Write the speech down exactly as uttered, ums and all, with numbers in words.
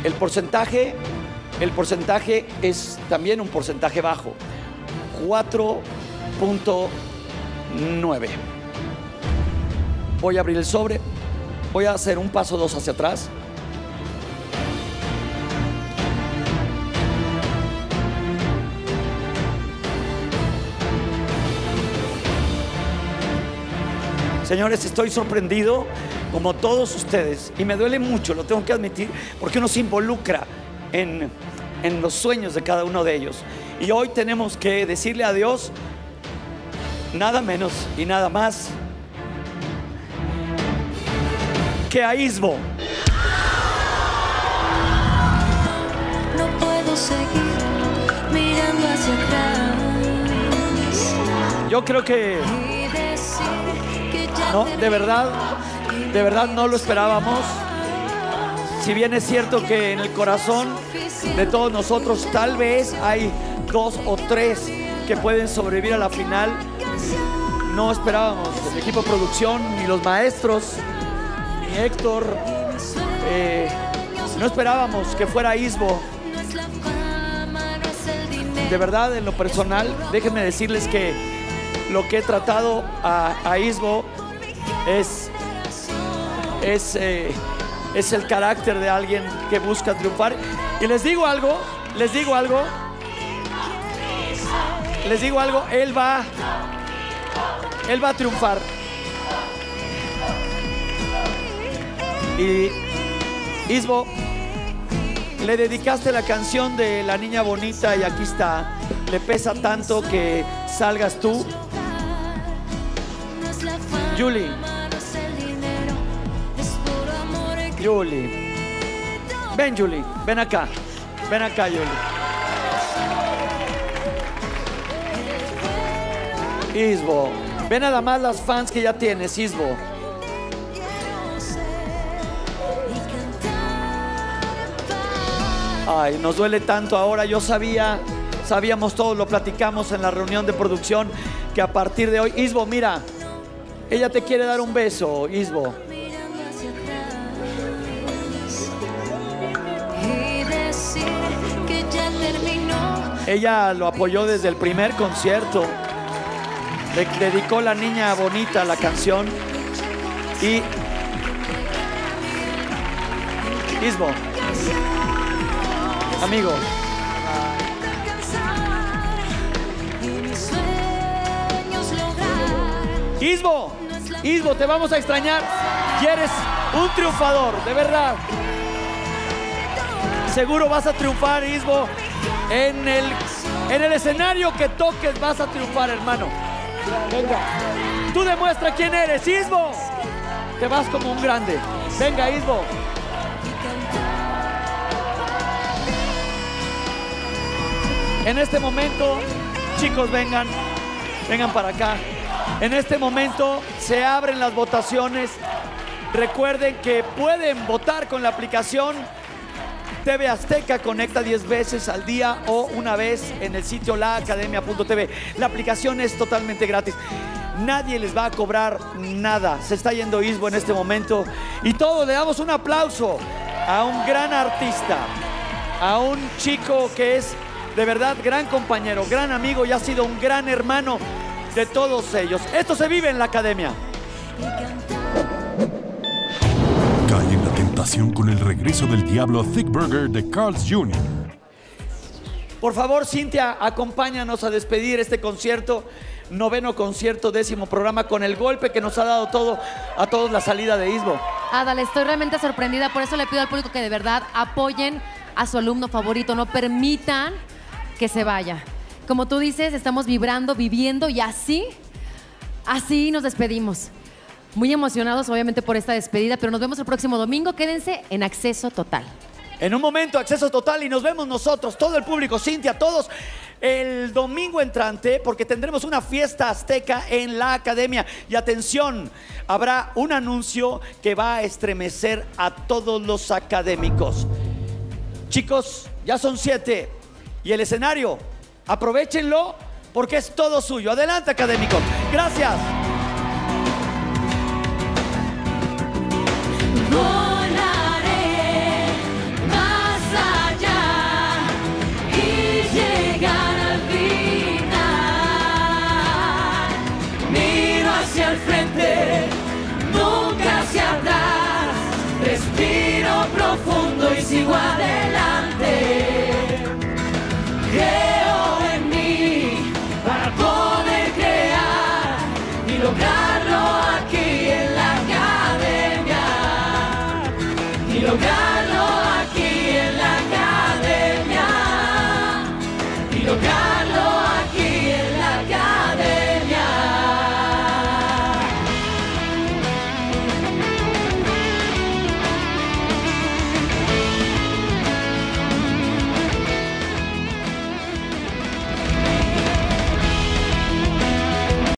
El porcentaje, el porcentaje es también un porcentaje bajo, cuatro punto nueve. Voy a abrir el sobre, voy a hacer un paso dos hacia atrás. Señores, estoy sorprendido como todos ustedes y me duele mucho, lo tengo que admitir, porque uno se involucra en, en los sueños de cada uno de ellos. Y hoy tenemos que decirle a Dios nada menos y nada más que a Isbo. No puedo seguir mirando hacia atrás. Yo creo que no, de verdad, de verdad no lo esperábamos. Si bien es cierto que en el corazón de todos nosotros tal vez hay dos o tres que pueden sobrevivir a la final, no esperábamos, el equipo de producción, ni los maestros, ni Héctor, eh, no esperábamos que fuera Isbo. De verdad, en lo personal, déjenme decirles que lo que he tratado a, a Isbo es, es, eh, es el carácter de alguien que busca triunfar. Y les digo algo, les digo algo, les digo algo, él va, él va a triunfar. Y Isbo, le dedicaste la canción de La Niña Bonita y aquí está. Le pesa tanto que salgas tú. Julie. Julie. Ven, Julie. Ven acá. Ven acá, Julie. Isbo. Ven nada más las fans que ya tienes, Isbo. Ay, nos duele tanto ahora. Yo sabía, sabíamos todos, lo platicamos en la reunión de producción, que a partir de hoy, Isbo, mira, ella te quiere dar un beso, Isbo. Ella lo apoyó desde el primer concierto. Le dedicó La Niña Bonita la canción. Y Isbo, amigo, Isbo, Isbo, te vamos a extrañar y eres un triunfador, de verdad. Seguro vas a triunfar, Isbo. En el, en el escenario que toques vas a triunfar, hermano. Venga, tú demuestra quién eres, Isbo. Te vas como un grande. Venga, Isbo. En este momento, chicos, vengan, vengan para acá. En este momento se abren las votaciones. Recuerden que pueden votar con la aplicación T V Azteca. Conecta diez veces al día o una vez en el sitio la academia punto t v. La aplicación es totalmente gratis. Nadie les va a cobrar nada. Se está yendo Isbo en este momento. Y todos le damos un aplauso a un gran artista, a un chico que es de verdad gran compañero, gran amigo y ha sido un gran hermano de todos ellos. Esto se vive en la academia. Cae en la tentación con el regreso del diablo Thick Burger de Carl's junior Por favor, Cintia, acompáñanos a despedir este concierto, noveno concierto, décimo programa, con el golpe que nos ha dado todo a todos la salida de Isbo. Adal, estoy realmente sorprendida, por eso le pido al público que de verdad apoyen a su alumno favorito, no permitan que se vaya. Como tú dices, estamos vibrando, viviendo y así, así nos despedimos. Muy emocionados obviamente por esta despedida, pero nos vemos el próximo domingo. Quédense en Acceso Total. En un momento, Acceso Total, y nos vemos nosotros, todo el público, Cintia, todos, el domingo entrante, porque tendremos una fiesta azteca en la academia. Y atención, habrá un anuncio que va a estremecer a todos los académicos. Chicos, ya son siete. Y el escenario, aprovéchenlo porque es todo suyo. Adelante, académicos. Gracias. Volaré más agua de